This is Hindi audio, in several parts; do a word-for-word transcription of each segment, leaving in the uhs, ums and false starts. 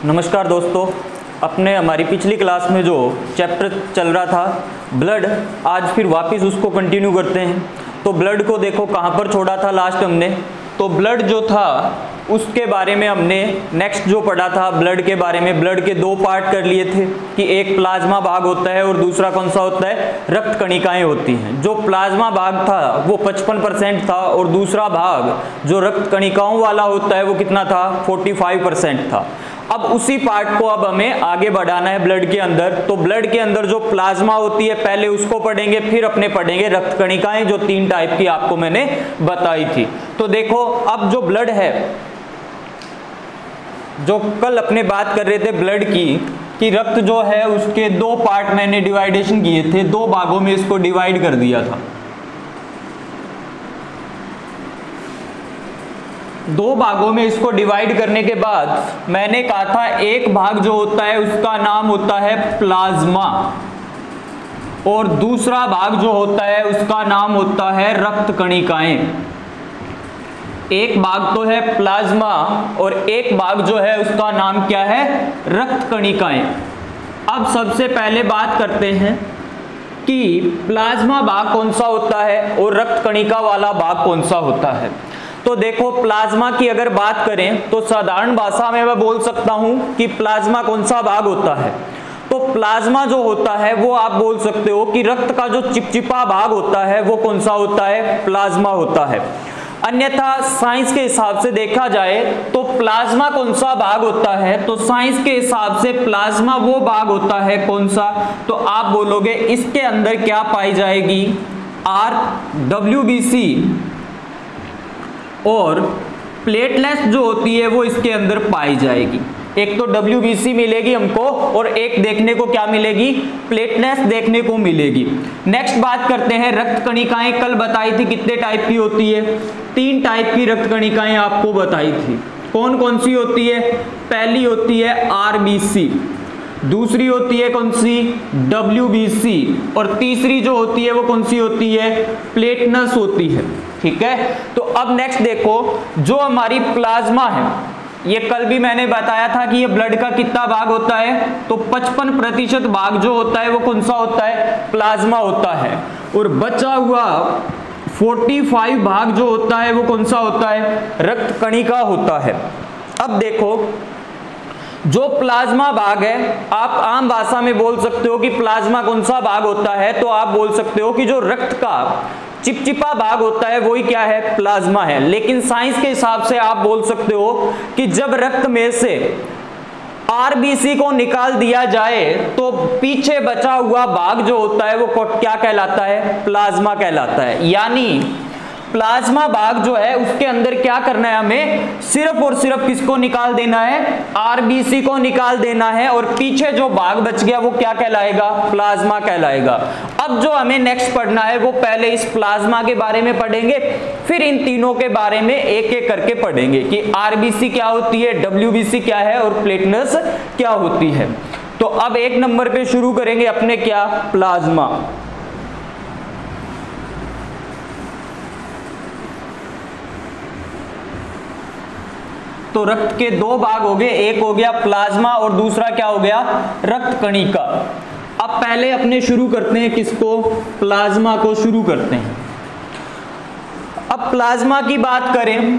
नमस्कार दोस्तों, अपने हमारी पिछली क्लास में जो चैप्टर चल रहा था ब्लड, आज फिर वापस उसको कंटिन्यू करते हैं। तो ब्लड को देखो कहाँ पर छोड़ा था लास्ट हमने। तो ब्लड जो था उसके बारे में हमने नेक्स्ट जो पढ़ा था ब्लड के बारे में, ब्लड के दो पार्ट कर लिए थे कि एक प्लाज्मा भाग होता है और दूसरा कौन सा होता है, रक्त कणिकाएं होती हैं। जो प्लाज्मा भाग था वो पचपन परसेंट था और दूसरा भाग जो रक्त कणिकाओं वाला होता है वो कितना था, पैंतालीस परसेंट था। अब उसी पार्ट को अब हमें आगे बढ़ाना है ब्लड के अंदर। तो ब्लड के अंदर जो प्लाज्मा होती है पहले उसको पढ़ेंगे, फिर अपने पढ़ेंगे रक्त कणिकाएं जो तीन टाइप की आपको मैंने बताई थी। तो देखो अब जो ब्लड है, जो कल अपने बात कर रहे थे ब्लड की कि रक्त जो है उसके दो पार्ट मैंने डिवाइडेशन किए थे, दो भागों में इसको डिवाइड कर दिया था। दो भागों में इसको डिवाइड करने के बाद मैंने कहा था एक भाग जो होता है उसका नाम होता है प्लाज्मा और दूसरा भाग जो होता है उसका नाम होता है रक्त कणिकाएं। एक भाग तो है प्लाज्मा और एक भाग जो है उसका नाम क्या है, रक्त कणिकाएं। अब सबसे पहले बात करते हैं कि प्लाज्मा भाग कौन सा होता है और रक्त कणिका वाला भाग कौन सा होता है। तो देखो प्लाज्मा की अगर बात करें तो साधारण भाषा में मैं बोल सकता हूं कि प्लाज्मा कौन सा भाग होता है। तो प्लाज्मा जो होता है वो आप बोल सकते हो कि रक्त का जो चिपचिपा भाग होता है वो कौन सा होता है, प्लाज्मा होता है। अन्यथा साइंस के हिसाब से देखा जाए तो प्लाज्मा कौन सा भाग होता है, तो साइंस के हिसाब से प्लाज्मा वो भाग होता है कौन सा, तो आप बोलोगे इसके अंदर क्या पाई जाएगी, आर डब्ल्यू बी सी और प्लेटलेट्स जो होती है वो इसके अंदर पाई जाएगी। एक तो डब्ल्यू बी सी मिलेगी हमको और एक देखने को क्या मिलेगी, प्लेटलेट्स देखने को मिलेगी। नेक्स्ट बात करते हैं रक्त कणिकाएं। कल बताई थी कितने टाइप की होती है, तीन टाइप की रक्त कणिकाएं आपको बताई थी। कौन कौन सी होती है, पहली होती है आर बी सी, दूसरी होती है कौन सी, डब्ल्यू बी सी और तीसरी जो होती है वो कौन सी होती है, प्लेटलेट्स होती है। ठीक है, तो अब नेक्स्ट देखो जो हमारी प्लाज्मा है, ये कल भी मैंने बताया था कि ये ब्लड का कितना भाग होता है, तो पचपन प्रतिशत भाग जो होता है वो कौन सा होता है, प्लाज्मा होता है और बचा हुआ पैंतालीस भाग जो होता है वो कौन सा होता है, रक्त कणिका होता है। अब देखो जो प्लाज्मा भाग है, आप आम भाषा में बोल सकते हो कि प्लाज्मा कौन सा भाग होता है, तो आप बोल सकते हो कि जो रक्त का चिपचिपा भाग होता है वही क्या है, प्लाज्मा है। लेकिन साइंस के हिसाब से आप बोल सकते हो कि जब रक्त में से आर बी सी को निकाल दिया जाए तो पीछे बचा हुआ भाग जो होता है वो क्या कहलाता है, प्लाज्मा कहलाता है। यानी प्लाज्मा भाग जो है उसके अंदर क्या करना है, हमें सिर्फ और सिर्फ किसको निकाल देना है, आर बी सी को निकाल देना है और पीछे जो भाग बच गया वो क्या कहलाएगा, प्लाज्मा कहलाएगा। अब जो हमें नेक्स्ट पढ़ना है वो पहले इस प्लाज्मा के बारे में पढ़ेंगे, फिर इन तीनों के बारे में एक एक करके पढ़ेंगे कि आर बी सी क्या होती है, डब्ल्यू बी सी क्या है और प्लेटलेट्स क्या होती है। तो अब एक नंबर पे शुरू करेंगे अपने क्या, प्लाज्मा। तो रक्त के दो भाग हो गए, एक हो गया प्लाज्मा और दूसरा क्या हो गया, रक्त कणिका। अब पहले अपने शुरू करते हैं किसको, प्लाज्मा को शुरू करते हैं। अब प्लाज्मा की बात करें,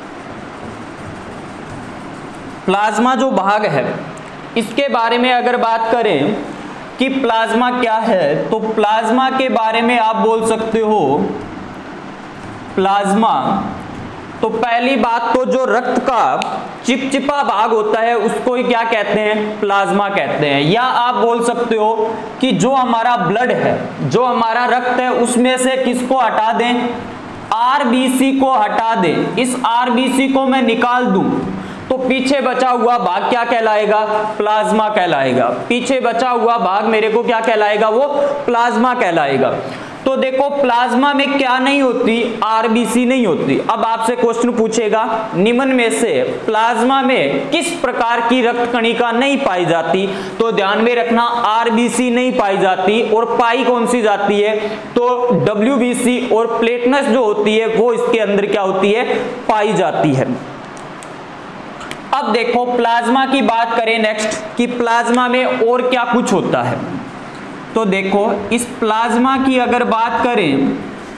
प्लाज्मा जो भाग है इसके बारे में अगर बात करें कि प्लाज्मा क्या है, तो प्लाज्मा के बारे में आप बोल सकते हो प्लाज्मा, तो पहली बात तो जो रक्त का चिपचिपा भाग होता है उसको ही क्या कहते हैं, प्लाज्मा कहते हैं। या आप बोल सकते हो कि जो हमारा ब्लड है, जो हमारा रक्त है उसमें से किसको हटा दें, आर बी सी को हटा दें। इस आर बी सी को मैं निकाल दूं तो पीछे बचा हुआ भाग क्या कहलाएगा, प्लाज्मा कहलाएगा। पीछे बचा हुआ भाग मेरे को क्या कहलाएगा, वो प्लाज्मा कहलाएगा। तो देखो प्लाज्मा में क्या नहीं होती, आर बी सी नहीं होती। अब आपसे क्वेश्चन पूछेगा निम्न में से प्लाज्मा में किस प्रकार की रक्त कणिका नहीं पाई जाती, तो ध्यान में रखना आर बी सी नहीं पाई जाती और पाई कौन सी जाती है, तो डब्ल्यू बी सी और प्लेटलेट्स जो होती है वो इसके अंदर क्या होती है, पाई जाती है। अब देखो प्लाज्मा की बात करें नेक्स्ट कि प्लाज्मा में और क्या कुछ होता है। तो देखो इस प्लाज्मा की अगर बात करें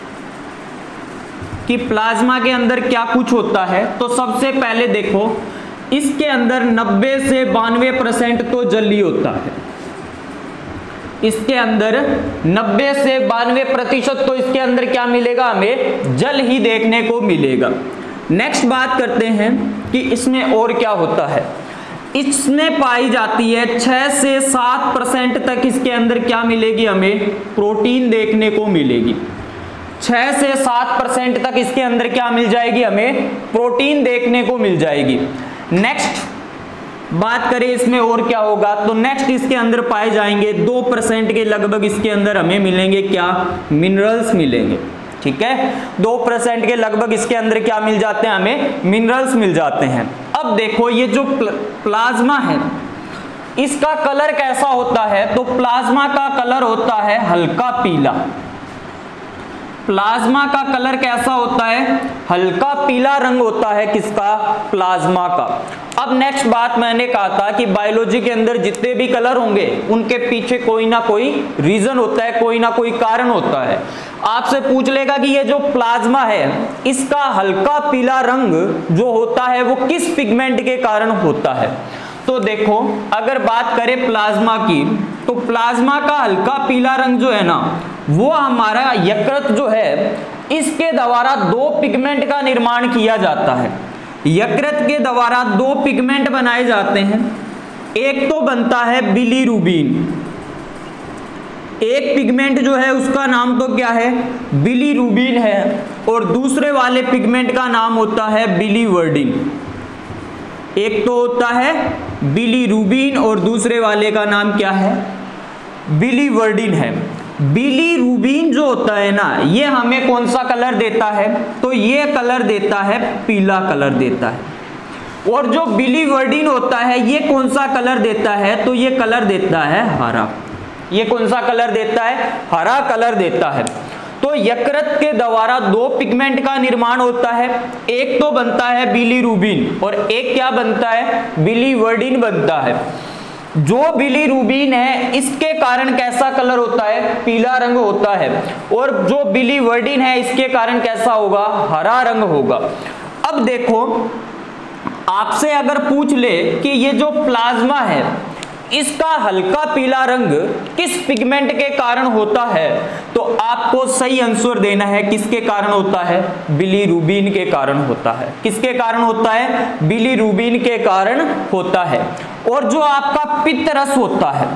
कि प्लाज्मा के अंदर क्या कुछ होता है, तो सबसे पहले देखो इसके अंदर नब्बे से बानवे परसेंट तो जल ही होता है। इसके अंदर नब्बे से बानवे प्रतिशत तो इसके अंदर क्या मिलेगा, हमें जल ही देखने को मिलेगा। नेक्स्ट बात करते हैं कि इसमें और क्या होता है। इसमें पाई जाती है छह से सात परसेंट तक इसके अंदर क्या मिलेगी, हमें प्रोटीन देखने को मिलेगी। छह से सात परसेंट तक इसके अंदर क्या मिल जाएगी, हमें प्रोटीन देखने को मिल जाएगी। नेक्स्ट बात करें इसमें और क्या होगा, तो नेक्स्ट इसके अंदर पाए जाएंगे दो परसेंट के लगभग इसके अंदर हमें मिलेंगे क्या, मिनरल्स मिलेंगे। ठीक है, दो परसेंट के लगभग इसके अंदर क्या मिल जाते हैं, हमें मिनरल्स मिल जाते हैं। अब देखो ये जो प्लाज्मा है इसका कलर कैसा होता है, तो प्लाज्मा का कलर होता है हल्का पीला। प्लाज्मा का कलर कैसा होता है, हल्का पीला रंग होता है किसका, प्लाज्मा का। अब नेक्स्ट बात मैंने कहा था कि बायोलॉजी के अंदर जितने भी कलर होंगे उनके पीछे कोई ना कोई रीजन होता है, कोई ना कोई कारण होता है। आपसे पूछ लेगा कि ये जो प्लाज्मा है इसका हल्का पीला रंग जो होता है वो किस पिगमेंट के कारण होता है। तो देखो अगर बात करें प्लाज्मा की, तो प्लाज्मा का हल्का पीला रंग जो है ना वो हमारा यकृत जो है इसके द्वारा दो पिगमेंट का निर्माण किया जाता है। यकृत के द्वारा दो पिगमेंट बनाए जाते हैं। एक तो बनता है बिलीरुबिन, एक पिगमेंट जो है उसका नाम तो क्या है, बिलीरुबिन है, और दूसरे वाले पिगमेंट का नाम होता है बिलीवर्डिन। एक तो होता है बिलीरुबिन और दूसरे वाले का नाम क्या है, बिलीवर्डिन है। बिलीरुबिन जो होता है ना ये हमें कौन सा कलर देता है, तो ये कलर देता है पीला कलर देता है। और जो बिलीवर्डिन होता है ये कौन सा कलर देता है, तो ये कलर देता है हरा। ये कौन सा कलर देता है, हरा कलर देता है। तो यकृत के द्वारा दो पिगमेंट का निर्माण होता है, एक तो बनता है बिलीरुबिन और एक क्या बनता है, बिलीवर्डिन बनता है। जो बिलीरुबिन है इसके कारण कैसा कलर होता है, पीला रंग होता है, और जो बिलीवर्डिन है इसके कारण कैसा होगा, हरा रंग होगा। अब देखो आपसे अगर पूछ ले कि ये जो प्लाज्मा है इसका हल्का पीला रंग किस पिगमेंट के कारण होता है, तो आपको सही आंसर देना है किसके कारण होता है, बिलीरुबिन के कारण होता है। किसके कारण होता है, बिलीरुबिन के कारण होता है। और जो आपका पित्त रस होता है,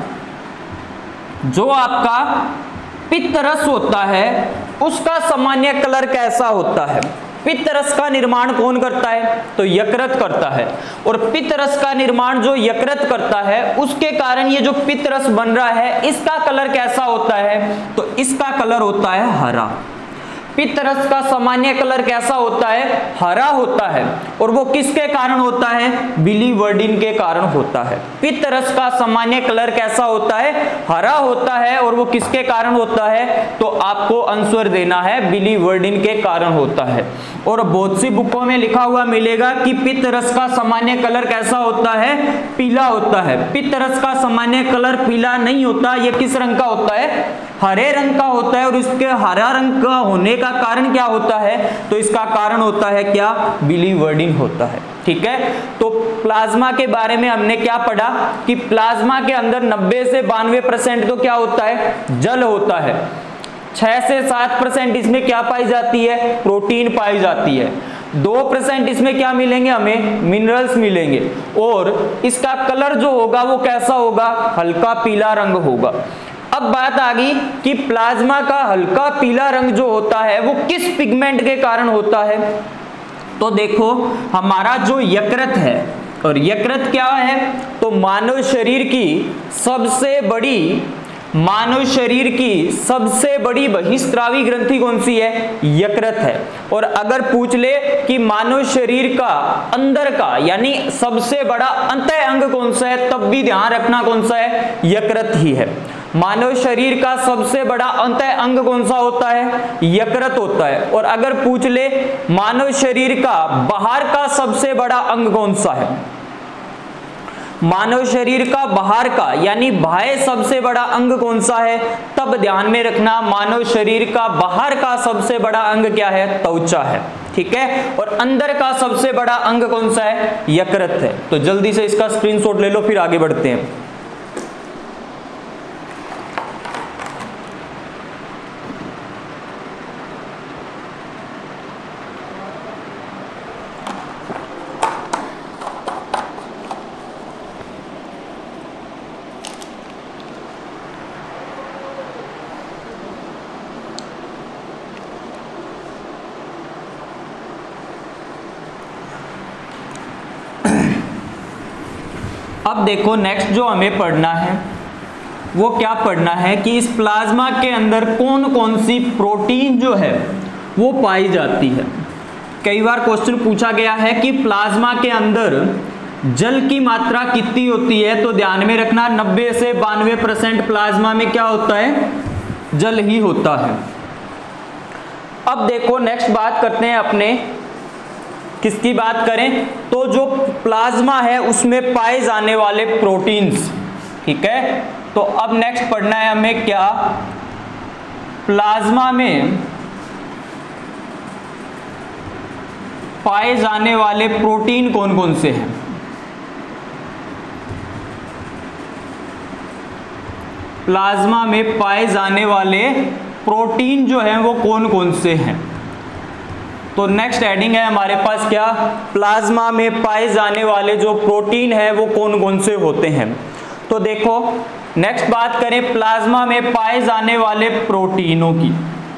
जो आपका पित्त रस होता है उसका सामान्य कलर कैसा होता है। पित्त रस का निर्माण कौन करता है, तो यकृत करता है। और पित्त रस का निर्माण जो यकृत करता है उसके कारण ये जो पित्त रस बन रहा है इसका कलर कैसा होता है, तो इसका कलर होता है हरा। पित्त रस का सामान्य कलर कैसा होता है, हरा होता है, और वो किसके कारण होता है, बिलीवर्डिन के कारण होता है। पित्त रस का सामान्य कलर कैसा होता है, हरा होता है, और वो किसके कारण होता है, तो आपको आंसर देना है बिलीवर्डिन के कारण होता है। और बहुत सी बुकों में लिखा हुआ मिलेगा कि पित्त रस का सामान्य कलर कैसा होता है, पीला होता है। पित्त रस का सामान्य कलर पीला नहीं होता, ये किस रंग का होता है, हरे रंग का होता है। और इसके हरा रंग का होने का कारण क्या होता है, तो इसका कारण होता है क्या, बिलीवर्डिन होता है। ठीक है, तो प्लाज्मा के बारे में हमने क्या पढ़ा कि प्लाज्मा के अंदर नब्बे से बानवे परसेंट तो क्या होता है, जल होता है। छह से सात परसेंट इसमें क्या पाई जाती है, प्रोटीन पाई जाती है। दो परसेंट इसमें क्या मिलेंगे, हमें मिनरल्स मिलेंगे। और इसका कलर जो होगा वो कैसा होगा, हल्का पीला रंग होगा। अब बात आ गई कि प्लाज्मा का हल्का पीला रंग जो होता है वो किस पिगमेंट के कारण होता है। तो देखो हमारा जो यकृत है, और यकृत क्या है, तो मानव शरीर की सबसे बड़ी मानव शरीर की सबसे बड़ी बहिस्रावी ग्रंथि कौन सी है, यकृत है। और अगर पूछ ले कि मानव शरीर का अंदर का यानी सबसे बड़ा अंतः अंग कौन सा है, तब भी ध्यान रखना कौन सा है, यकृत ही है। मानव शरीर का सबसे बड़ा अंतः अंग कौन सा होता है, यकृत होता है। और अगर पूछ ले मानव शरीर का बाहर का सबसे बड़ा अंग कौन सा है, मानव शरीर का बाहर का यानी बाह्य सबसे बड़ा अंग कौन सा है, तब ध्यान में रखना मानव शरीर का बाहर का सबसे बड़ा अंग क्या है, त्वचा है, ठीक है। और अंदर का सबसे बड़ा अंग कौन सा है, यकृत है। तो जल्दी से इसका स्क्रीनशॉट ले लो, फिर आगे बढ़ते हैं। अब देखो नेक्स्ट जो हमें पढ़ना है वो क्या पढ़ना है कि इस प्लाज्मा के अंदर कौन कौन सी प्रोटीन जो है वो पाई जाती है। कई बार क्वेश्चन पूछा गया है कि प्लाज्मा के अंदर जल की मात्रा कितनी होती है, तो ध्यान में रखना नब्बे से बानवे परसेंट प्लाज्मा में क्या होता है, जल ही होता है। अब देखो नेक्स्ट बात करते हैं अपने, किसकी बात करें, तो जो प्लाज्मा है उसमें पाए जाने वाले प्रोटीन्स, ठीक है। तो अब नेक्स्ट पढ़ना है हमें क्या, प्लाज्मा में पाए जाने वाले प्रोटीन कौन कौन से हैं। प्लाज्मा में पाए जाने वाले प्रोटीन जो हैं वो कौन कौन से हैं। तो नेक्स्ट हेडिंग है हमारे पास क्या, प्लाज्मा में पाए जाने वाले जो प्रोटीन है वो कौन कौन से होते हैं। तो देखो नेक्स्ट बात करें प्लाज्मा में पाए जाने वाले प्रोटीनों की।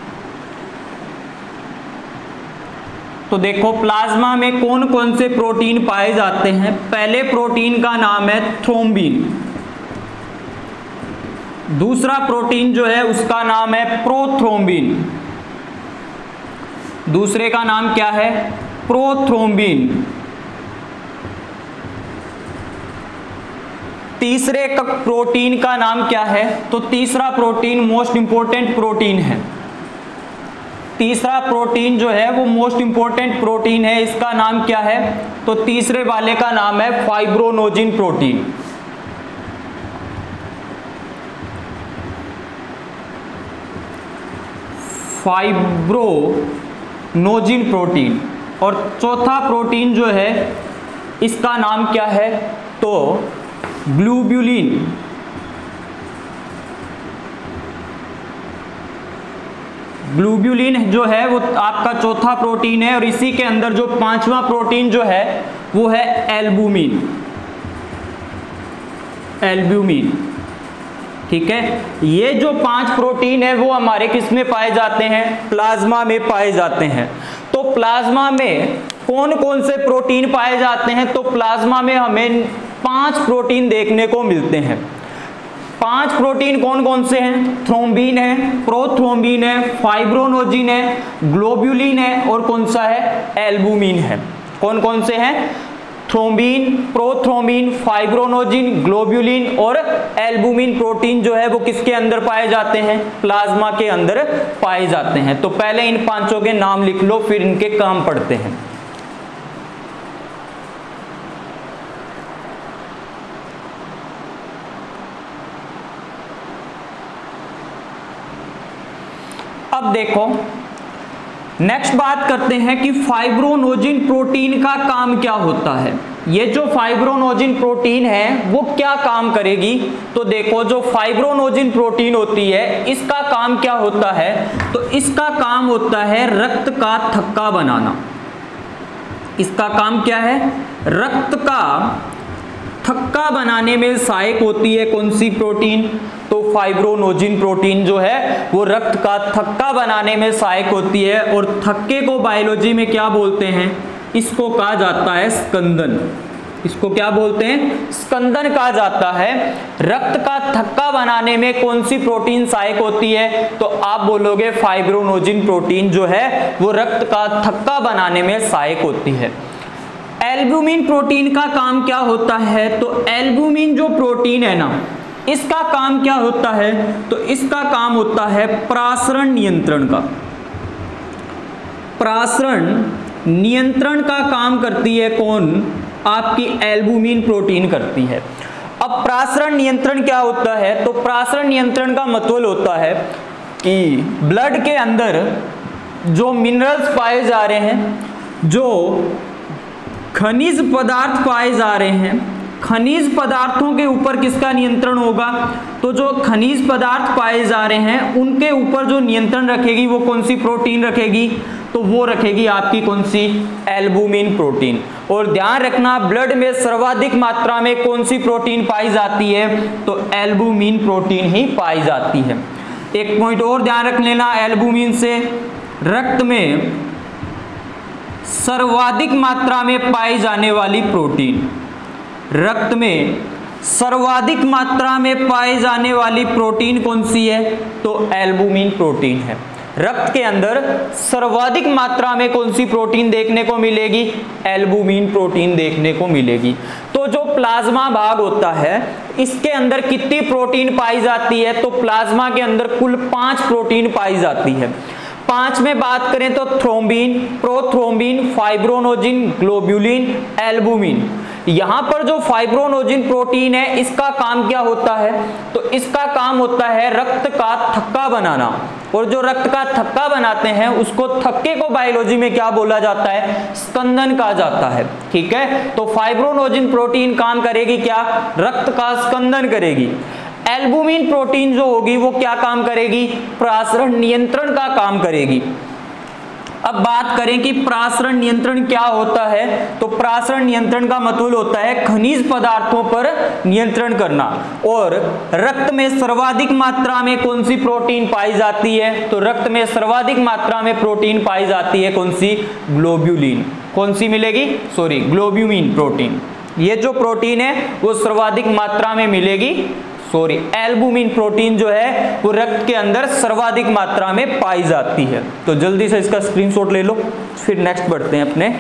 तो देखो प्लाज्मा में कौन कौन से प्रोटीन पाए जाते हैं। पहले प्रोटीन का नाम है थ्रोम्बिन, दूसरा प्रोटीन जो है उसका नाम है प्रोथ्रोम्बिन, दूसरे का नाम क्या है, प्रोथ्रोम्बिन, तीसरे का प्रोटीन का नाम क्या है, तो तीसरा प्रोटीन मोस्ट इंपॉर्टेंट प्रोटीन है, तीसरा प्रोटीन जो है वो मोस्ट इंपॉर्टेंट प्रोटीन है, इसका नाम क्या है, तो तीसरे वाले का नाम है फाइब्रोनोजिन प्रोटीन। Fibrinogen protein. और चौथा प्रोटीन जो है इसका नाम क्या है, तो ग्लोब्यूलिन। ग्लोब्यूलिन जो है वो आपका चौथा प्रोटीन है। और इसी के अंदर जो पांचवा प्रोटीन जो है वो है एल्बुमिन, एल्ब्यूमिन, ठीक है। ये जो पांच प्रोटीन है वो हमारे किस में पाए जाते हैं, प्लाज्मा में पाए जाते हैं। तो प्लाज्मा में कौन कौन से प्रोटीन पाए जाते हैं, तो प्लाज्मा में हमें पांच प्रोटीन देखने को मिलते हैं। पांच प्रोटीन कौन कौन से हैं, थ्रोम्बिन है, प्रोथ्रोम्बिन है, फाइब्रोनोजिन है, ग्लोब्यूलिन है और कौन सा है, एल्बुमिन है। कौन कौन से हैं, थ्रोम्बिन, प्रोथ्रोम्बिन, फाइब्रोनोजिन, ग्लोब्यूलिन और एल्बुमिन प्रोटीन जो है वो किसके अंदर पाए जाते हैं, प्लाज्मा के अंदर पाए जाते हैं। तो पहले इन पांचों के नाम लिख लो, फिर इनके काम पढ़ते हैं। अब देखो नेक्स्ट बात करते हैं कि फाइब्रोनोजिन प्रोटीन का काम क्या होता है। ये जो फाइब्रोनोजिन प्रोटीन है वो क्या काम करेगी, तो देखो जो फाइब्रोनोजिन प्रोटीन होती है इसका काम क्या होता है, तो इसका काम होता है रक्त का थक्का बनाना। इसका काम क्या है, रक्त का थक्का बनाने में सहायक होती है कौन सी प्रोटीन, तो फाइब्रोनोजिन प्रोटीन जो है वो रक्त का थक्का बनाने में सहायक होती है। और थक्के को बायोलॉजी में क्या बोलते हैं, इसको कहा जाता है स्कंदन। इसको क्या बोलते हैं, स्कंदन कहा जाता है। रक्त का थक्का बनाने में कौन सी प्रोटीन सहायक होती है, तो आप बोलोगे फाइब्रोनोजिन प्रोटीन जो है वो रक्त का थक्का बनाने में सहायक होती है। एल्बुमिन प्रोटीन का काम क्या होता है, तो एल्बुमिन जो प्रोटीन है ना इसका काम क्या होता है, तो इसका काम होता है प्रासरण नियंत्रण का। प्रासरण नियंत्रण का काम करती है कौन, आपकी एल्बुमिन प्रोटीन करती है। अब प्रासरण नियंत्रण क्या होता है? तो प्रासरण नियंत्रण का मतलब होता है कि ब्लड के अंदर जो मिनरल्स पाए जा रहे हैं, जो खनिज पदार्थ पाए जा रहे हैं, खनिज पदार्थों के ऊपर किसका नियंत्रण होगा? तो जो खनिज पदार्थ पाए जा रहे हैं उनके ऊपर जो नियंत्रण रखेगी वो कौन सी प्रोटीन रखेगी? तो वो रखेगी आपकी कौन सी? Albumin protein. और ध्यान रखना, ब्लड में सर्वाधिक मात्रा में कौन सी प्रोटीन पाई जाती है? तो एल्बुमिन प्रोटीन ही पाई जाती है। एक पॉइंट और ध्यान रख लेना, एल्बुमिन से रक्त में सर्वाधिक मात्रा में पाई जाने वाली प्रोटीन, रक्त में सर्वाधिक मात्रा में पाई जाने वाली प्रोटीन कौन सी है? तो एल्बुमिन प्रोटीन है। रक्त के अंदर सर्वाधिक मात्रा में कौन सी प्रोटीन देखने को मिलेगी? एल्बुमिन प्रोटीन देखने को मिलेगी। तो जो प्लाज्मा भाग होता है इसके अंदर कितनी प्रोटीन पाई जाती है? तो प्लाज्मा के अंदर कुल पांच प्रोटीन पाई जाती है। पांच में बात करें तो thrombin, prothrombin, fibrinogen, globulin, albumin. यहां पर जो फाइब्रोनोजिन प्रोटीन है इसका काम क्या होता है? तो इसका काम होता है रक्त का थक्का बनाना, और जो रक्त का थक्का बनाते हैं उसको थक्के को बायोलॉजी में क्या बोला जाता है? स्कंदन कहा जाता है। ठीक है, तो फाइब्रोनोजिन प्रोटीन काम करेगी क्या? रक्त का स्कंदन करेगी। एल्बुमिन प्रोटीन जो होगी वो क्या काम करेगी? प्रासरण नियंत्रण का काम करेगी। अब बात करें कि प्रासरण नियंत्रण क्या होता है, तो प्रासरण नियंत्रण का मतलब होता है खनिज पदार्थों पर नियंत्रण करना। और रक्त में सर्वाधिक मात्रा में कौन सी प्रोटीन पाई जाती है? तो रक्त में सर्वाधिक मात्रा में प्रोटीन पाई जाती है कौन सी? ग्लोब्यूलिन। कौन सी मिलेगी? Sorry, globulin protein. ये जो प्रोटीन है वो सर्वाधिक मात्रा में मिलेगी, सॉरी एल्बुमिन प्रोटीन जो है वो रक्त के अंदर सर्वाधिक मात्रा में पाई जाती है। तो जल्दी से इसका स्क्रीनशॉट ले लो, फिर नेक्स्ट बढ़ते हैं अपने।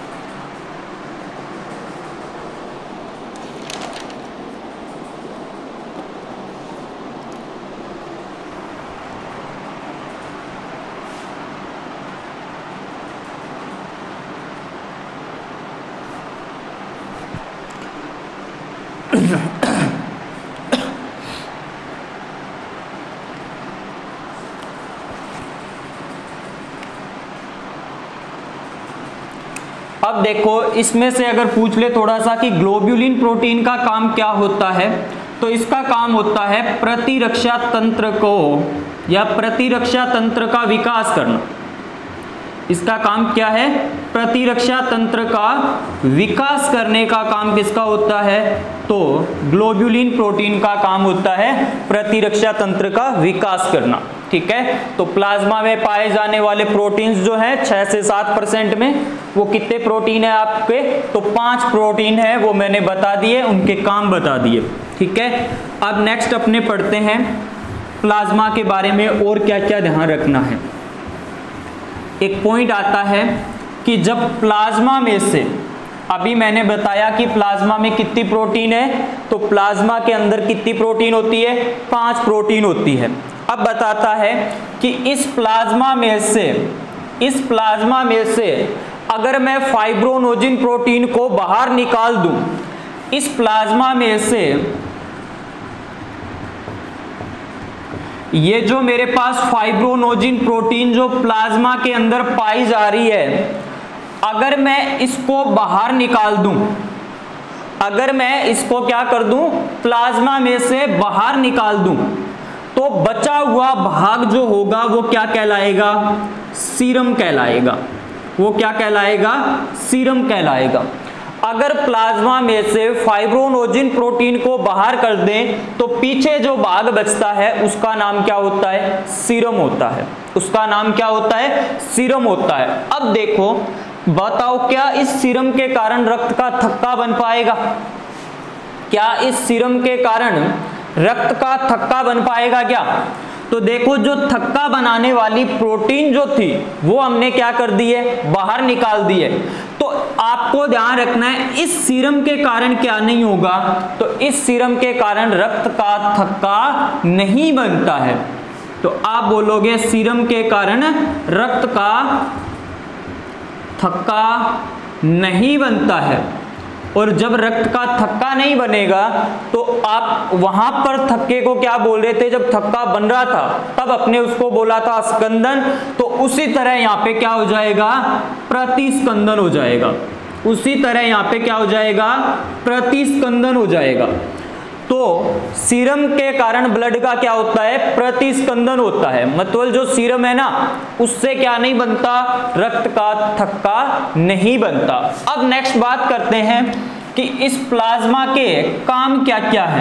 अब देखो, इसमें से अगर पूछ ले थोड़ा सा कि ग्लोब्यूलिन प्रोटीन का काम क्या होता है, तो इसका काम होता है प्रतिरक्षा तंत्र को या प्रतिरक्षा तंत्र का विकास करना। इसका काम क्या है? प्रतिरक्षा तंत्र का विकास करने का काम किसका होता है? तो ग्लोब्यूलिन प्रोटीन का काम होता है प्रतिरक्षा तंत्र का विकास करना। ठीक है, तो प्लाज्मा में पाए जाने वाले प्रोटीन्स जो हैं छह से सात परसेंट में, वो कितने प्रोटीन है आपके? तो पांच प्रोटीन है, वो मैंने बता दिए, उनके काम बता दिए। ठीक है, अब नेक्स्ट अपने पढ़ते हैं प्लाज्मा के बारे में और क्या क्या ध्यान रखना है। एक पॉइंट आता है कि जब प्लाज्मा में से, अभी मैंने बताया कि प्लाज्मा में कितनी प्रोटीन है, तो प्लाज्मा के अंदर कितनी प्रोटीन होती है? पांच प्रोटीन होती है। अब बताता है कि इस प्लाज्मा में से इस प्लाज्मा में से अगर मैं फाइब्रोनोजिन प्रोटीन को बाहर निकाल दूं, इस प्लाज्मा में से ये जो मेरे पास फाइब्रोनोजिन प्रोटीन जो प्लाज्मा के अंदर पाई जा रही है, अगर मैं इसको बाहर निकाल दूं, अगर मैं इसको क्या कर दूं? प्लाज्मा में से बाहर निकाल दूं, तो बचा हुआ भाग जो होगा वो क्या कहलाएगा? सीरम कहलाएगा। वो क्या कहलाएगा? सीरम कहलाएगा। अगर प्लाज्मा में से फाइब्रोनोजिन प्रोटीन को बाहर कर दें तो पीछे जो भाग बचता है उसका नाम क्या होता है? सीरम होता है। उसका नाम क्या होता है? सीरम होता है। अब देखो, बताओ क्या इस सीरम के कारण रक्त का थक्का बन पाएगा? क्या इस सीरम के कारण रक्त का थक्का बन पाएगा क्या? तो देखो, जो थक्का बनाने वाली प्रोटीन जो थी वो हमने क्या कर दी है? बाहर निकाल दी है। तो आपको ध्यान रखना है, इस सीरम के कारण क्या नहीं होगा? तो इस सीरम के कारण रक्त का थक्का नहीं बनता है। तो आप बोलोगे सीरम के कारण रक्त का थक्का नहीं बनता है। और जब रक्त का थक्का नहीं बनेगा तो आप वहां पर थक्के को क्या बोल रहे थे, जब थक्का बन रहा था तब अपने उसको बोला था स्कंदन, तो उसी तरह यहाँ पे क्या हो जाएगा, प्रतिस्कंदन हो जाएगा। उसी तरह यहाँ पे क्या हो जाएगा, प्रतिस्कंदन हो जाएगा। तो सीरम के कारण ब्लड का क्या होता है, प्रतिस्कंदन होता है, मतलब जो सीरम है ना उससे क्या नहीं बनता, रक्त का थक्का नहीं बनता। अब नेक्स्ट बात करते हैं कि इस प्लाज्मा के काम क्या क्या है।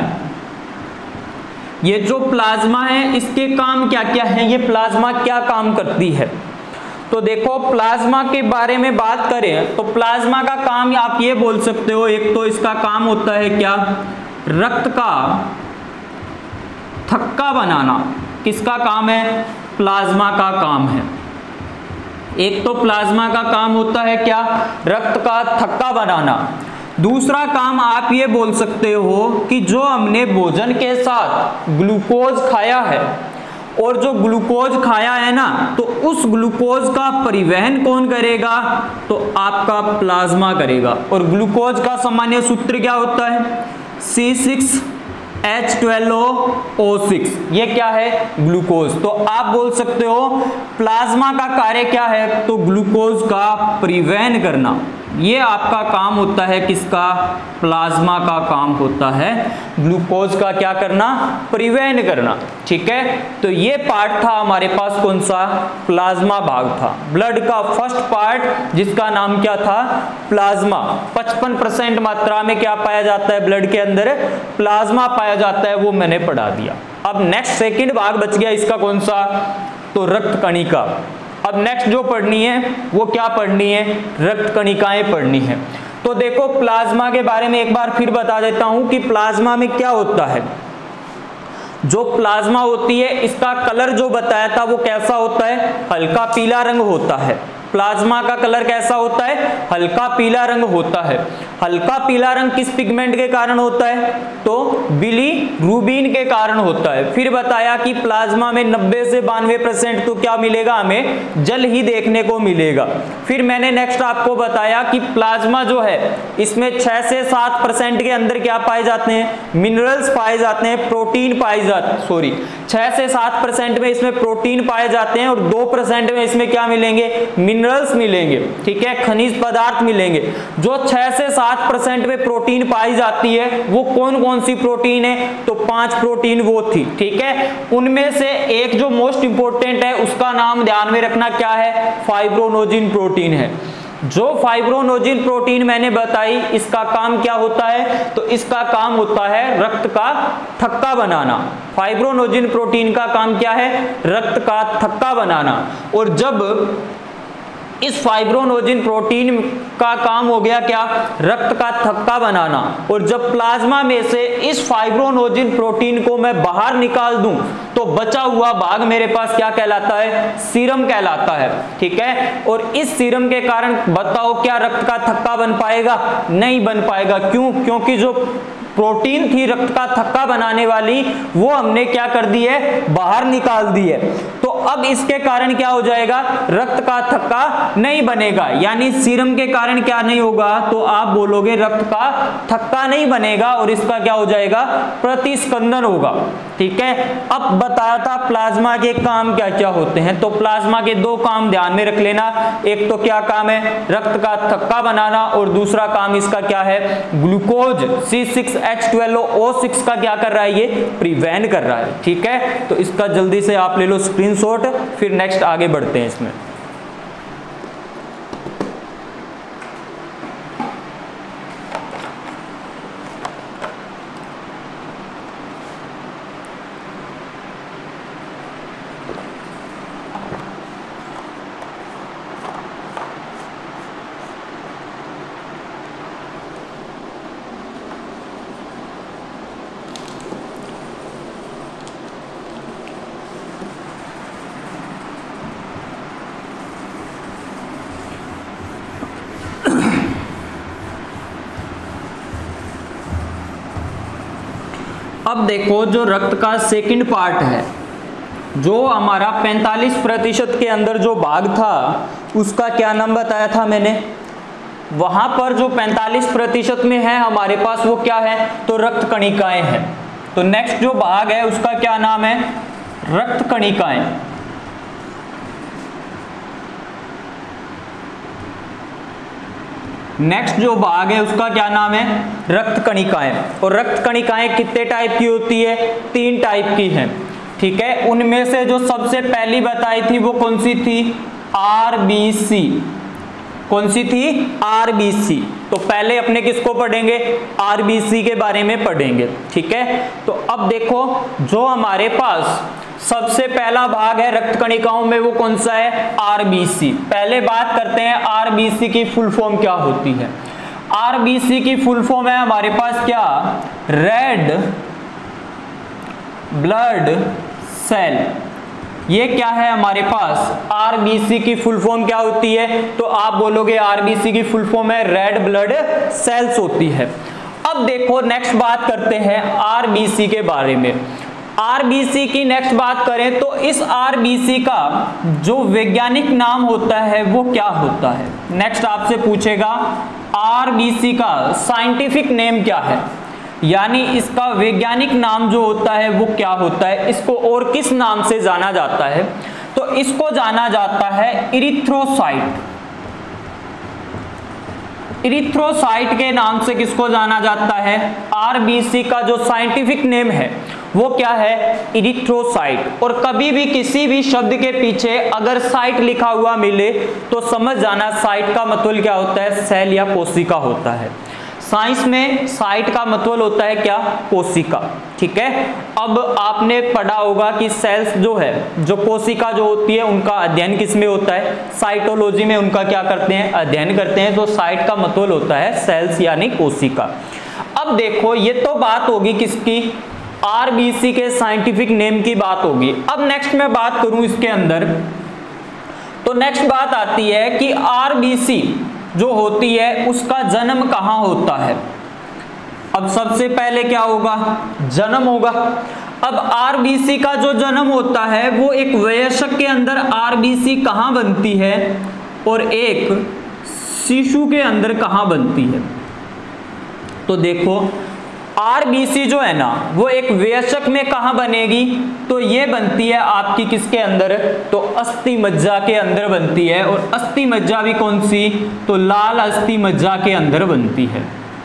ये जो प्लाज्मा है इसके काम क्या क्या है, ये प्लाज्मा क्या काम करती है। तो देखो प्लाज्मा के बारे में बात करें तो प्लाज्मा का काम आप ये बोल सकते हो, एक तो इसका काम होता है क्या, रक्त का थक्का बनाना। किसका काम है, प्लाज्मा का काम है। एक तो प्लाज्मा का काम होता है क्या, रक्त का थक्का बनाना। दूसरा काम आप ये बोल सकते हो कि जो हमने भोजन के साथ ग्लूकोज खाया है और जो ग्लूकोज खाया है ना, तो उस ग्लूकोज का परिवहन कौन करेगा, तो आपका प्लाज्मा करेगा। और ग्लूकोज का सामान्य सूत्र क्या होता है, C six H twelve O six, ये क्या है, ग्लूकोज। तो आप बोल सकते हो प्लाज्मा का कार्य क्या है, तो ग्लूकोज का परिवहन करना। ये आपका काम होता है, किसका, प्लाज्मा का काम होता है ग्लूकोज का क्या करना, परिवहन करना। ठीक है, तो ये पार्ट था हमारे पास, कौन सा, प्लाज्मा भाग था, ब्लड का फर्स्ट पार्ट जिसका नाम क्या था, प्लाज्मा। पचपन परसेंट मात्रा में क्या पाया जाता है ब्लड के अंदर, प्लाज्मा पाया जाता है, वो मैंने पढ़ा दिया। अब नेक्स्ट सेकंड भाग बच गया इसका, कौन सा, तो रक्त कणिका। अब नेक्स्ट जो पढ़नी है वो क्या पढ़नी है, रक्त कणिकाएं पढ़नी है। तो देखो प्लाज्मा के बारे में एक बार फिर बता देता हूं कि प्लाज्मा में क्या होता है। जो प्लाज्मा होती है इसका कलर जो बताया था वो कैसा होता है, हल्का पीला रंग होता है। प्लाज्मा का कलर कैसा होता है, हल्का पीला रंग होता है। हल्का पीला रंग किस पिगमेंट के कारण होता है, तो बिलीरुबिन के कारण होता है। फिर बताया कि प्लाज्मा में नब्बे से बानवे परसेंट तो क्या मिलेगा, हमें जल ही देखने को मिलेगा। फिर मैंने नेक्स्ट आपको बताया कि प्लाज्मा जो है इसमें छह से सात परसेंट के अंदर क्या पाए जाते हैं, मिनरल्स पाए जाते हैं, प्रोटीन पाए जाते सॉरी छह से सात परसेंट में इसमें प्रोटीन पाए जाते हैं और दो परसेंट में इसमें क्या मिलेंगे, मिनरल्स मिलेंगे। ठीक है, खनिज पदार्थ मिलेंगे। जो छह से सात परसेंट में प्रोटीन पाई जाती है वो कौन कौन सी प्रोटीन है, तो पांच प्रोटीन वो थी। ठीक है, उनमें से एक जो मोस्ट इंपोर्टेंट है उसका नाम ध्यान में रखना क्या है, फाइब्रोनोजिन प्रोटीन है। जो फाइब्रोनोजिन प्रोटीन मैंने बताई इसका काम क्या होता है, तो इसका काम होता है रक्त का थक्का बनाना। फाइब्रोनोजिन प्रोटीन का काम क्या है, रक्त का थक्का बनाना। और जब इस फाइब्रोनोजिन प्रोटीन का काम हो गया क्या, रक्त का थक्का बनाना, और जब प्लाज्मा में से इस फाइब्रोनोजिन प्रोटीन को मैं बाहर निकाल दूं तो बचा हुआ भाग मेरे पास क्या कहलाता है, सीरम कहलाता है। ठीक है, और इस सीरम के कारण बताओ क्या रक्त का थक्का बन पाएगा, नहीं बन पाएगा। क्यों, क्योंकि जो प्रोटीन थी रक्त का थक्का बनाने वाली वो हमने क्या कर दी है, बाहर निकाल दी है। तो अब इसके कारण क्या हो जाएगा, रक्त का थक्का नहीं बनेगा, यानी सीरम के कारण क्या नहीं होगा, तो आप बोलोगे रक्त का थक्का नहीं बनेगा और इसका क्या हो जाएगा, प्रतिस्कंदन होगा। ठीक है, अब बताया था प्लाज्मा के काम क्या क्या होते हैं, तो प्लाज्मा के दो काम ध्यान में रख लेना। एक तो क्या काम है, रक्त का थक्का बनाना, और दूसरा काम इसका क्या है, glucose C six H twelve O six का क्या कर रहा है, ये प्रिवेंट कर रहा है। ठीक है, तो इसका जल्दी से आप ले लो स्क्रीनशॉट, फिर नेक्स्ट आगे बढ़ते हैं इसमें। अब देखो जो रक्त का सेकंड पार्ट है, जो हमारा पैंतालीस प्रतिशत के अंदर जो भाग था उसका क्या नाम बताया था मैंने, वहां पर जो पैंतालीस प्रतिशत में है हमारे पास वो क्या है, तो रक्त कणिकाएं हैं। तो नेक्स्ट जो भाग है उसका क्या नाम है, रक्त कणिकाएं। नेक्स्ट जो भाग है उसका क्या नाम है, रक्त कणिकाएं। और रक्त कणिकाएं कितने टाइप की होती है, तीन टाइप की हैं, ठीक है। उनमें से जो सबसे पहली बताई थी वो कौन सी थी, आरबीसी। कौन सी थी, आरबीसी। तो पहले अपने किसको पढ़ेंगे, आरबीसी के बारे में पढ़ेंगे, ठीक है। तो अब देखो जो हमारे पास सबसे पहला भाग है रक्त कणिकाओं में वो कौन सा है, आरबीसी। पहले बात करते हैं आरबीसी की फुल फॉर्म क्या होती है। आरबीसी की फुल फॉर्म है हमारे पास क्या, रेड ब्लड सेल। ये क्या है हमारे पास, आरबीसी की फुल फॉर्म क्या होती है, तो आप बोलोगे आरबीसी की फुल फॉर्म है रेड ब्लड सेल्स होती है। अब देखो नेक्स्ट बात करते हैं आरबीसी के बारे में। आरबीसी की नेक्स्ट बात करें तो इस आरबीसी का जो वैज्ञानिक नाम होता है वो क्या होता है। नेक्स्ट आपसे पूछेगा आरबीसी का साइंटिफिक नेम क्या है, यानी इसका वैज्ञानिक नाम जो होता है वो क्या होता है, इसको और किस नाम से जाना जाता है, तो इसको जाना जाता है इरिथ्रोसाइट। इरिथ्रोसाइट के नाम से किसको जाना जाता है, आरबीसी का जो साइंटिफिक नेम है वो क्या है, इरिथ्रोसाइट। और कभी भी किसी भी शब्द के पीछे अगर साइट लिखा हुआ मिले तो समझ जाना साइट का मतलब क्या होता है, सेल या कोशिका होता है। साइंस में साइट का मतलब होता है क्या, कोशिका, ठीक है। अब आपने पढ़ा होगा कि सेल्स जो है, जो कोशिका जो होती है उनका अध्ययन किस में होता है, साइटोलॉजी में उनका क्या करते हैं, अध्ययन करते हैं। तो साइट का मतलब होता है सेल्स यानी कोशिका। अब देखो ये तो बात होगी किसकी, आरबीसी के साइंटिफिक नेम की बात होगी। अब नेक्स्ट मैं बात करूं इसके अंदर, तो नेक्स्ट बात आती है कि आरबीसी जो होती है उसका जन्म कहां होता है। अब सबसे पहले क्या होगा, जन्म होगा। अब आरबीसी का जो जन्म होता है वो एक वयस्क के अंदर आरबीसी कहां बनती है और एक शिशु के अंदर कहां बनती है। तो देखो आरबीसी जो है ना वो एक वयस्क में कहां बनेगी, तो ये बनती है आपकी किसके अंदर, तो अस्थि मज्जा के अंदर बनती है। और अस्थि मज्जा भी कौन सी, तो लाल अस्थि मज्जा के अंदर बनती है।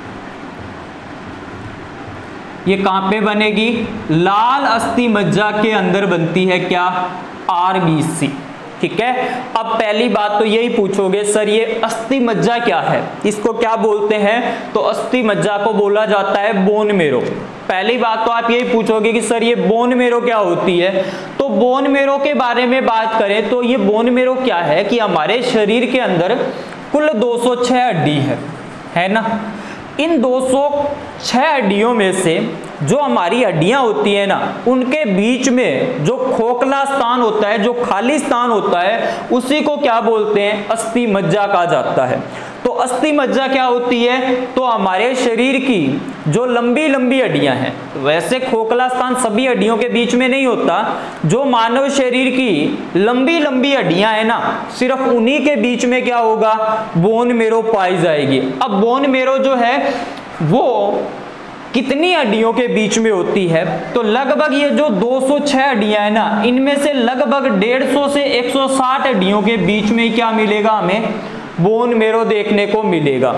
ये कहां पे बनेगी, लाल अस्थि मज्जा के अंदर बनती है क्या, आरबीसी, ठीक है। अब पहली बात तो यही पूछोगे सर ये अस्थि मज्जा क्या है, इसको क्या बोलते हैं, तो अस्थि मज्जा को बोला जाता है बोन मेरो। पहली बात तो आप यही पूछोगे कि सर ये बोन मेरो क्या होती है। तो बोन मेरो के बारे में बात करें तो ये बोन मेरो क्या है कि हमारे शरीर के अंदर कुल दो सौ छह हड्डी है, है ना। इन दो सौ छह हड्डियों में से जो हमारी हड्डियां होती है ना उनके बीच में जो खोखला स्थान होता है, जो खाली स्थान होता है, उसी को क्या बोलते हैं, अस्थि मज्जा कहा जाता है। तो अस्थि मज्जा क्या होती है, तो हमारे शरीर की जो लंबी लंबी हड्डियां हैं, वैसे खोखला स्थान सभी हड्डियों के बीच में नहीं होता, जो मानव शरीर की लंबी लंबी हड्डियां हैं ना सिर्फ उन्हीं के बीच में क्या होगा, बोन मेरो पाई जाएगी। अब बोन मेरो जो है वो कितनी हड्डियों के बीच में होती है, तो लगभग ये जो दो सौ छह हड्डियां हैं ना इनमें से लगभग डेढ़ सौ से एक सौ साठ हड्डियों के बीच में क्या मिलेगा, हमें बोन मेरो देखने को मिलेगा।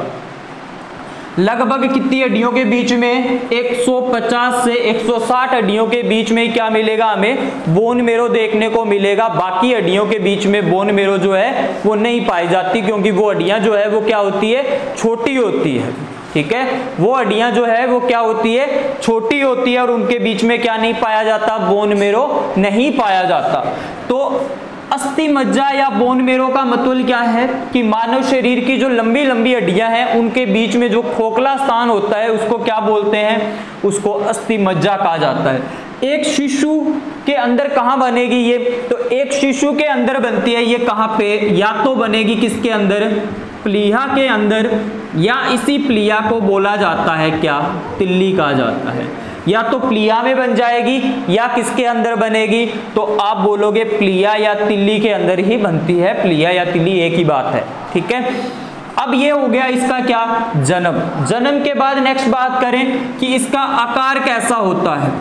लगभग कितनी हड्डियों के बीच में, एक सौ पचास से एक सौ साठ हड्डियों के बीच में क्या मिलेगा, हमें बोन मेरो देखने को मिलेगा। बाकी हड्डियों के बीच में बोन मेरो जो है वो नहीं पाई जाती, क्योंकि वो हड्डियां जो है वो क्या होती है, छोटी होती है, ठीक है। वो हड्डियां जो है वो क्या होती है, छोटी होती है और उनके बीच में क्या नहीं पाया जाता, बोन मेरो नहीं पाया जाता। तो अस्थि मज्जा या बोन मेरो का मतलब क्या है कि मानव शरीर की जो लंबी लंबी हड्डियां हैं उनके बीच में जो खोखला स्थान होता है उसको क्या बोलते हैं, उसको अस्थि मज्जा कहा जाता है। एक शिशु के अंदर कहां बनेगी ये, तो एक शिशु के अंदर बनती है ये कहां पे, या तो बनेगी किसके अंदर, प्लीहा के अंदर, या इसी प्लीहा को बोला जाता है क्या, तिल्ली कहा जाता है। या तो प्लीहा में बन जाएगी या किसके अंदर बनेगी, तो आप बोलोगे प्लीहा या तिल्ली के अंदर ही बनती है, प्लीहा या तिल्ली एक ही बात है, ठीक है। अब ये हो गया इसका क्या, जन्म। जन्म के बाद नेक्स्ट बात करें कि इसका आकार कैसा होता है।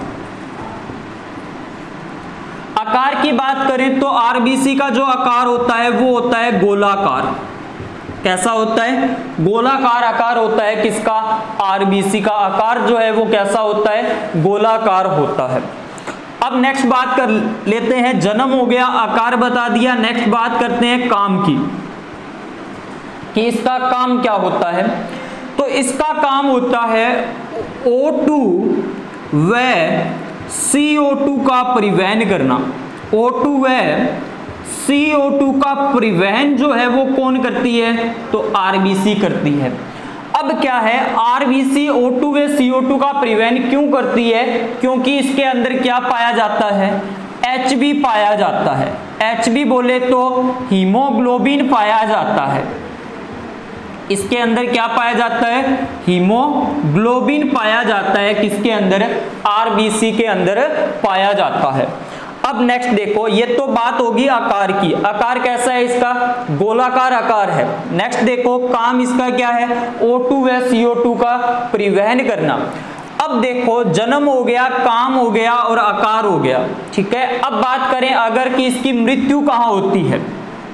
आकार की बात करें तो आरबीसी का जो आकार होता है वो होता है गोलाकार। कैसा होता है, गोलाकार आकार होता है किसका, आरबीसी का आकार जो है वो कैसा होता है, गोलाकार होता है। अब नेक्स्ट बात कर लेते हैं, जन्म हो गया, आकार बता दिया, नेक्स्ट बात करते हैं काम की कि इसका काम क्या होता है। तो इसका काम होता है ओ टू व सी ओ टू का परिवहन करना। ओ टू व सी ओ टू का परिवहन जो है वो कौन करती है, तो आरबीसी करती है। अब क्या है, आरबीसी ओ टू व सी ओ टू का परिवहन क्यों करती है, क्योंकि इसके अंदर क्या पाया जाता है, एच बी पाया जाता है। एच बी बोले तो हीमोग्लोबिन पाया जाता है। इसके अंदर क्या पाया जाता है, हीमोग्लोबिन पाया जाता है, किसके अंदर, आरबीसी के अंदर पाया जाता है। अब नेक्स्ट देखो, ये तो बात होगी आकार की, आकार कैसा है इसका, गोलाकार आकार है। नेक्स्ट देखो काम इसका क्या है, ओ टू व सी ओ टू का परिवहन करना। अब देखो जन्म हो गया, काम हो गया और आकार हो गया, ठीक है। अब बात करें अगर कि इसकी मृत्यु कहाँ होती है।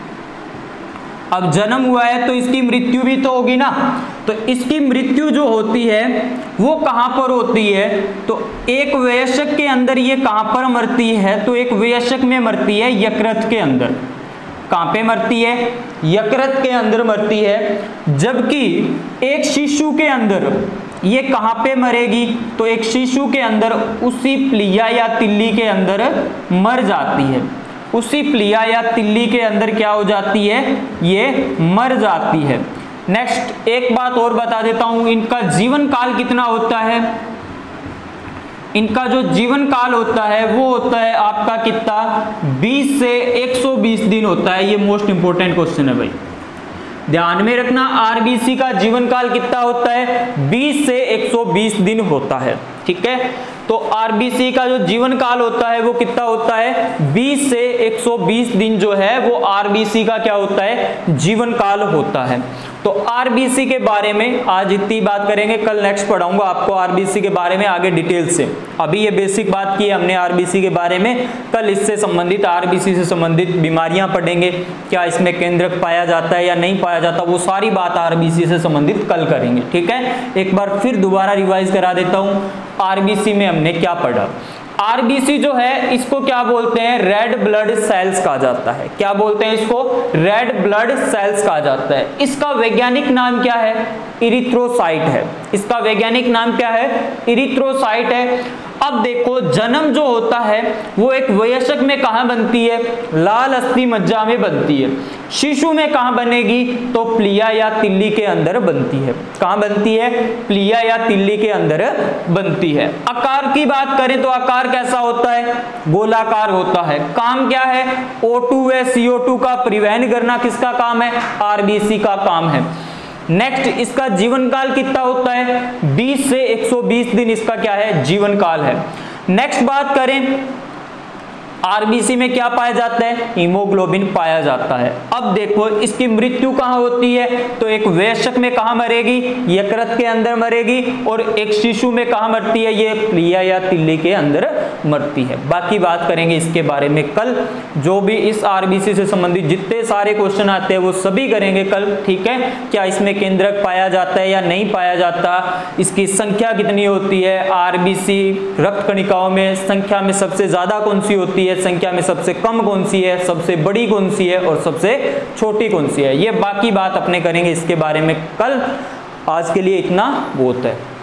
अब जन्म हुआ है तो इसकी मृत्यु भी तो होगी ना, तो इसकी मृत्यु जो होती है वो कहां पर होती है, तो एक वयस्क के अंदर ये कहां पर मरती है, तो एक वयस्क में मरती है, यकृत के अंदर। कहां पे मरती है, यकृत के अंदर मरती है। जबकि एक शिशु के अंदर ये कहां पे मरेगी, तो एक शिशु के अंदर उसी प्लिया या तिल्ली के अंदर मर जाती है। उसी प्लिया या तिल्ली के अंदर क्या हो जाती है, ये मर जाती है। नेक्स्ट एक बात और बता देता हूं, इनका जीवन काल कितना होता है। इनका जो जीवन काल होता है वो होता है आपका कितना, बीस से एक सौ बीस दिन होता है। ये मोस्ट इंपोर्टेंट क्वेश्चन है भाई, ध्यान में रखना। आरबीसी का जीवन काल कितना होता है, बीस से एक सौ बीस दिन होता है, ठीक है। तो आरबीसी का जो जीवन काल होता है वो कितना होता है, बीस से एक सौ बीस दिन जो है वो आरबीसी का क्या होता है, जीवन काल होता है। तो आरबीसी के बारे में आज इतनी बात करेंगे, कल नेक्स्ट पढ़ाऊंगा आपको आरबीसी के बारे में आगे डिटेल से। अभी ये बेसिक बात की हमने आरबीसी के बारे में, कल इससे संबंधित आरबीसी से संबंधित बीमारियां पढ़ेंगे, क्या इसमें केंद्रक पाया जाता है या नहीं पाया जाता, वो सारी बात आरबीसी से संबंधित कल करेंगे, ठीक है। एक बार फिर दोबारा रिवाइज करा देता हूं, आरबीसी में हमने क्या पढ़ा। आरबीसी जो है इसको क्या बोलते हैं, रेड ब्लड सेल्स कहा जाता है। क्या बोलते हैं इसको, रेड ब्लड सेल्स कहा जाता है। इसका वैज्ञानिक नाम क्या है, इरिथ्रोसाइट है। इसका वैज्ञानिक नाम क्या है, इरिथ्रोसाइट है। अब देखो जन्म जो होता है वो एक वयस्क में कहां बनती है, लाल अस्थि मज्जा में बनती है। शिशु में कहां बनेगी, तो प्लिया या तिल्ली के अंदर बनती है। कहां बनती है, प्लिया या तिल्ली के अंदर बनती है। आकार की बात करें तो आकार कैसा होता है, गोलाकार होता है। काम क्या है, ओ टू व सी ओ टू का परिवहन करना किसका काम है, आरबीसी का काम है। नेक्स्ट इसका जीवन काल कितना होता है, बीस से एक सौ बीस दिन इसका क्या है, जीवन काल है। नेक्स्ट बात करें आरबीसी में क्या पाया जाता है, हीमोग्लोबिन पाया जाता है। अब देखो इसकी मृत्यु कहां होती है, तो एक वयस्क में कहां मरेगी, यकृत के अंदर मरेगी, और एक शिशु में कहां मरती है, ये प्लिया या तिल्ली के अंदर मरती है। बाकी बात करेंगे इसके बारे में कल, जो भी इस आरबीसी से संबंधित जितने सारे क्वेश्चन आते हैं वो सभी करेंगे कल, ठीक है। क्या इसमें केंद्रक पाया जाता है या नहीं पाया जाता, इसकी संख्या कितनी होती है, आरबीसी रक्त कणिकाओं में संख्या में सबसे ज्यादा कौन सी होती है, संख्या में सबसे कम कौन सी है, सबसे बड़ी कौन सी है और सबसे छोटी कौन सी है, ये बाकी बात अपने करेंगे इसके बारे में कल। आज के लिए इतना बहुत है।